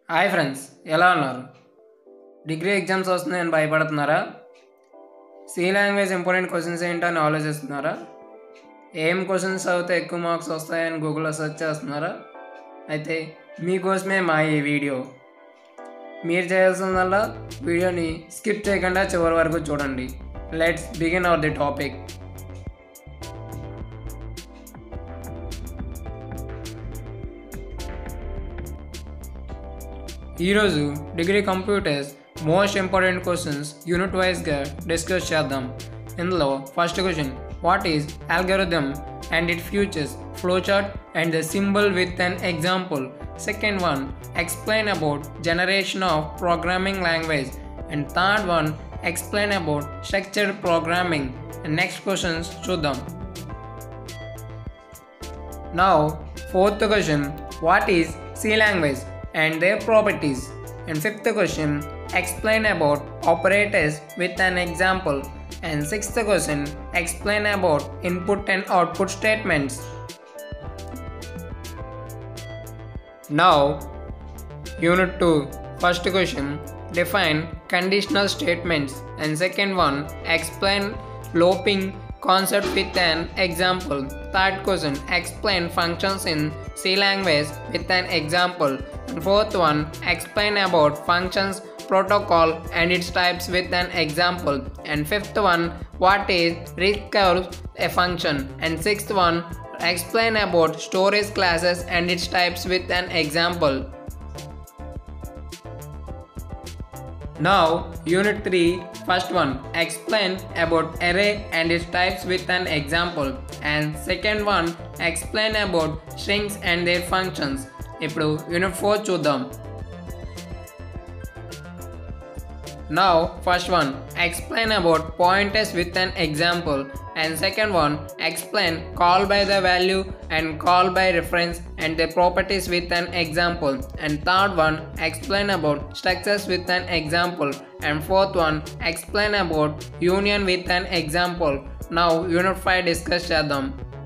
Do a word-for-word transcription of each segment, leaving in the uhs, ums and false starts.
Hi friends, ఎలా ఉన్నారు? Degree exams వస్తున్నాయని భయపడుతున్నారా? సి లాంగ్వేజ్ ఇంపార్టెంట్ క్వశ్చన్స్ ఏంటో అని ఆలోచిస్తున్నారా? ఏం క్వశ్చన్స్ చదివితే ఎక్కువ మార్క్స్ వస్తాయని గూగుల్లో సెర్చ్ చేస్తున్నారా? అయితే మీకోసమే మా ఈ వీడియో. మీరు చేయాల్సిందల్లా వీడియోని స్కిప్ చేయకుండా చివరి వరకు చూడండి. Let's begin our the topic. ఈరోజు degree computers most important questions unit వైజ్గా డిస్కస్ చేద్దాం. ఇందులో first question, what is algorithm and it futures, flowchart and the symbol with an example. Second one, explain about generation of programming language. And third one, explain about structured programming. And next questions చూద్దాం. Now, fourth question, what is C language and their properties? And fifth question, explain about operators with an example. And sixth question, explain about input and output statements. Now, unit two, first question, define conditional statements. And second one, explain looping concept with an example. Third question, explain functions in C language with an example. And fourth one, explain about functions protocol and its types with an example. And fifth one, what is recurve a function. And sixth one, explain about storage classes and its types with an example. Now, unit three, first one, explain about array and its types with an example. And second one, explain about strings and their functions. ఇప్పుడు unit four చూద్దాం. Now, first one, explain about pointers with an example. And second one, explain call by the value and call by reference and their properties with an example. And third one, explain about structures with an example. And fourth one, explain about union with an example. Now, unit five discuss చేద్దాం.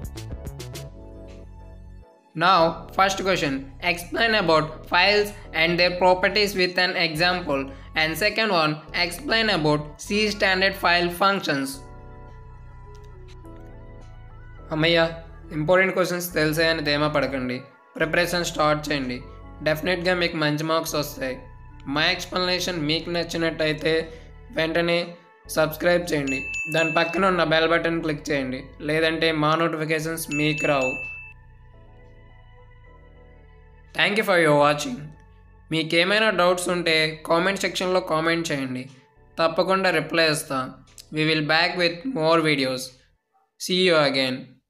Now, first question, explain about files and their properties with an example. And second one, explain about C standard file functions. అమ్మయ్య, important questions తెలిసాయని ధీమా పడకండి. Preparation start చేయండి. డెఫినెట్గా మీకు మంచి marks వస్తాయి. మా ఎక్స్ప్లెనేషన్ మీకు నచ్చినట్టయితే వెంటనే సబ్స్క్రైబ్ చేయండి. దాని పక్కన ఉన్న బెల్ బటన్ క్లిక్ చేయండి. లేదంటే మా నోటిఫికేషన్స్ మీకు రావు. Thank you for your watching. మీకేమైనా డౌట్స్ ఉంటే కామెంట్ సెక్షన్లో కామెంట్ చేయండి. తప్పకుండా రిప్లై ఇస్తాం. We will back with more videos. See you again.